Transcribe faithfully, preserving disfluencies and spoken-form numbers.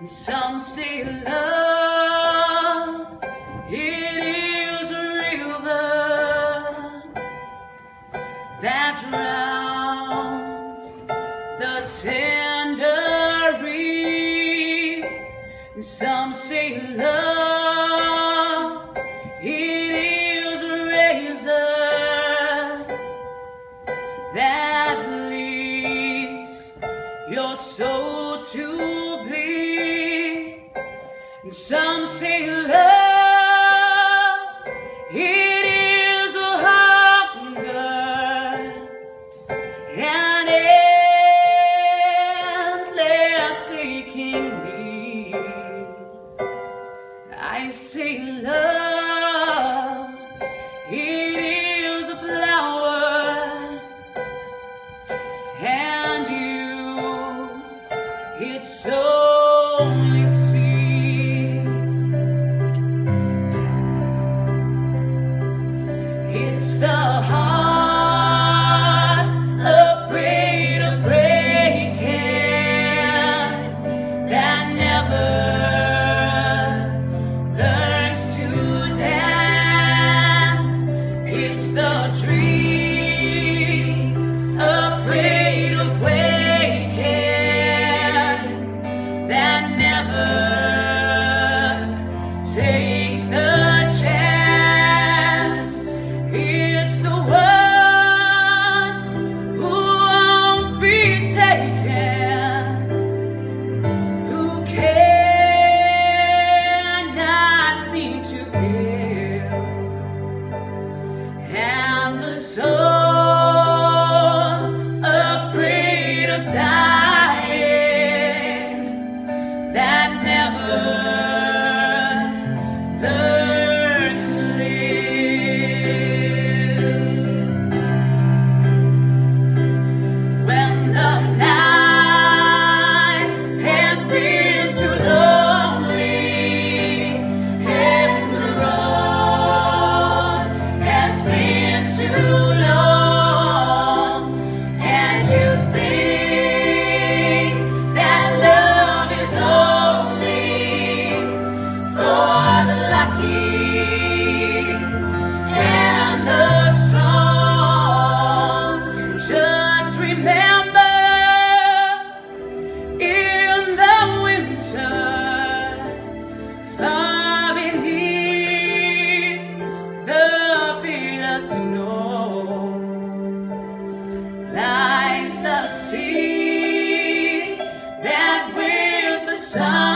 Some say love, it is a river that drowns the tender reed. And some say love, it is a razor that leaves your soul to bleed. And some say love, it is a hunger and endless aching need. I say love, it is a flower, and you, it's only seed. It's the heart afraid of breaking that never learns to dance. It's the dream afraid of waking that never takes the chance. It's the one who won't be taken, who cannot seem to give, and the soul afraid of dying that never learns to live. When the night has been too lonely and the road has been too long, and you think that love is only for the lucky and the strong, just remember, in the winter, far beneath the bitter snow, lies the seed that with the sun